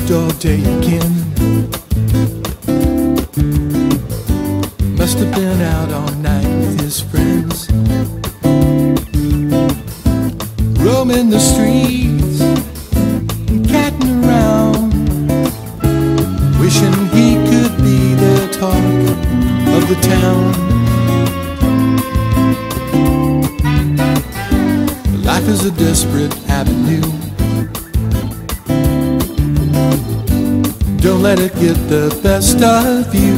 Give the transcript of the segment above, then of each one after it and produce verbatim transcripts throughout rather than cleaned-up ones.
worked all day again. Must have been out all night with his friends, roaming the streets and catting around, wishing he could be the talk of the town. Life is a desperate avenue. Don't let it get the best of you.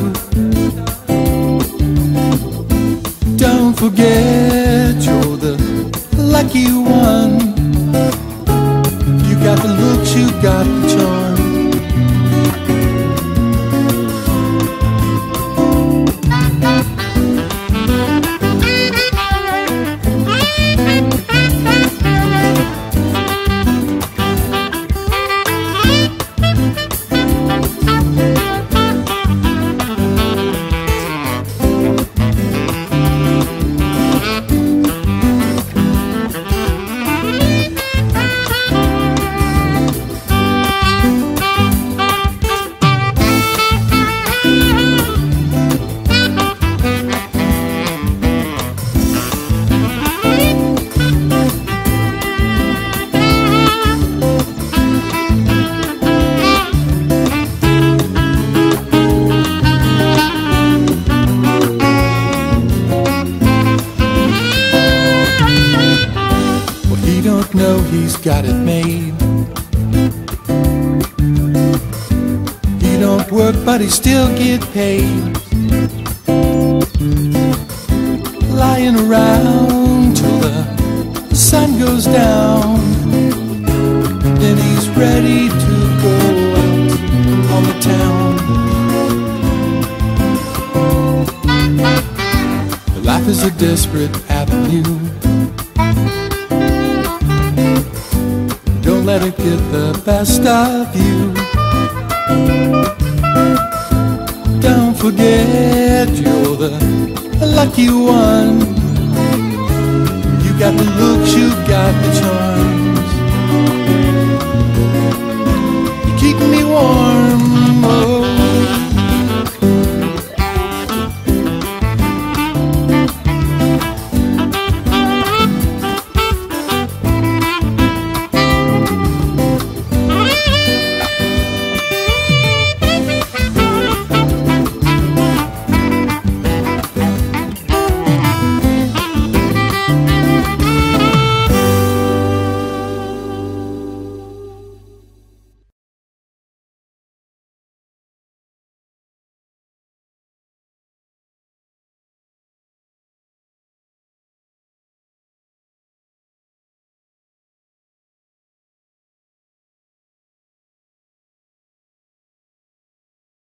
Don't forget you're the lucky one. You got the looks, you got the charm. Know he's got it made. He don't work but he still get paid, lying around till the sun goes down. Then he's ready to go out on the town. But life is a desperate avenue. Don't let it get the best of you. Don't forget you're the lucky one. You got the looks, you got the charms.